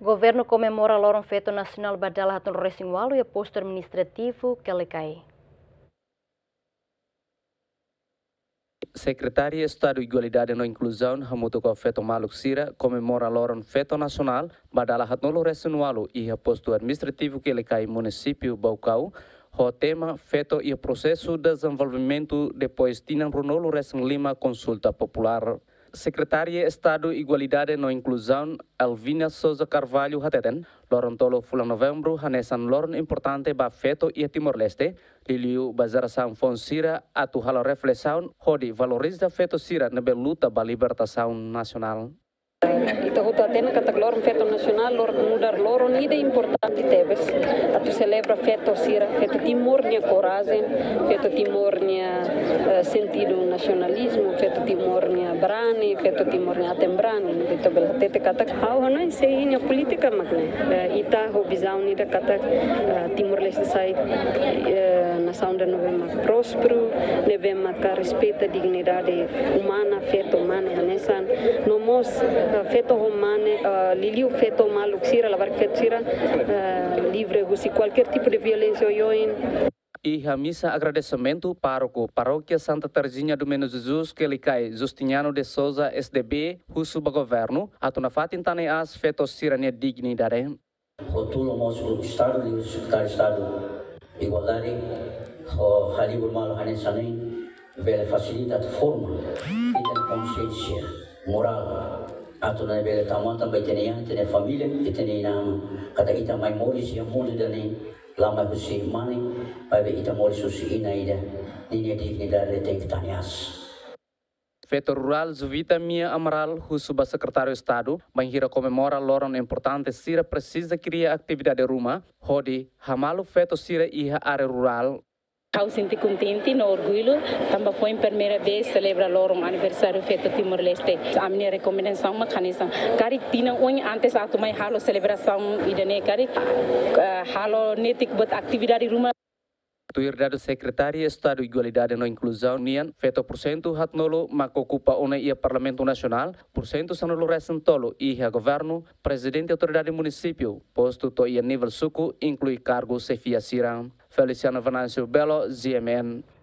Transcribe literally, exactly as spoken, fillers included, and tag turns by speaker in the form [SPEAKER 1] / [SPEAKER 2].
[SPEAKER 1] Governo comemora Lorong Feto Nacional Badala Hatun Resingwalu e posto administrativo que lhe cai.
[SPEAKER 2] Secretaria de Estado de Igualdade e Inclusão, Hamutuko Feto Maluk Sira, comemora Lorong Feto Nacional Badala Hatun Resingwalu e posto administrativo que lhe cai município Baucau. O tema feito e processo de desenvolvimento depois tinham Ronolo Resing Lima consulta popular. Secretaria de Estado de Igualdade e Inclusão, Alvina Souza Carvalho Hateten, Lorong Tolo Fulang Novembro, Hanesan Lorong importante ba feto e Timor-Leste, Liliu Bazar Sang Fonsira, atu halo reflexão, hodi valoriza feto sira nebe luta ba libertação nacional.
[SPEAKER 3] Ita huta tena kata lorong feto nasional lor mudar lorong ide importante tebes atu celebra feto sira feto timornya coragem feto timornya uh, sentido nacionalismo feto timornya brani feto timornya atembrani ita bela tete kata hau hana seinya politika makne uh, ita ho visão ida kata uh, Timor-Leste sai uh, nação de novembro próspero novembro ka respeita dignidade humana feto humana hanesan nomos feto humane uh, liliu feto maluk sira lavar feto sira uh, livre husi qualquer tipo de violência oioin.
[SPEAKER 2] E a missa agradecimento para o Paróquia Santa Teresinha do Menino Jesus que lhe cai Justiniano de Souza S D B husu ba governo atu na fatin tane as feto sira ne dignidade.
[SPEAKER 4] Rotulo moço Estado de Secretário de Estado de Igualdade o Halibur Malo Hanesanin vele facilita forma e tem consciência moral atau na bela taman também tem yang tem família e tem nama kata kita mai moris yang muli dani lama besi mani pai kita moris susi ina ida ini dignidade tem que tanias.
[SPEAKER 2] Feto Rural Zuvita Mia Amaral, Husuba Secretário de Estado, Banhira comemora Lorong importante Sira precisa criar atividade rumah, hodi hamalu feto Sira iha área rural.
[SPEAKER 5] Eu sinto contente, no orgulho, também foi a primeira vez celebrar Lorong aniversário feito Timor-Leste. A minha recomendação é que cari tina hoje antes atu mai halo celebração idane cari halo netik buat atividade rumah.
[SPEAKER 2] Tuirdado Secretaria de Estado de Igualdade e Inclusão, Nian, feito por cento hatnolo, mas ocupa uma ia Parlamento Nacional, por cento sanolo recentolo, ia governo, presidente autoridade município, posto to ia nível suco, inclui cargo Sefia Siram. Feliciano Venâncio Belo, Z M N.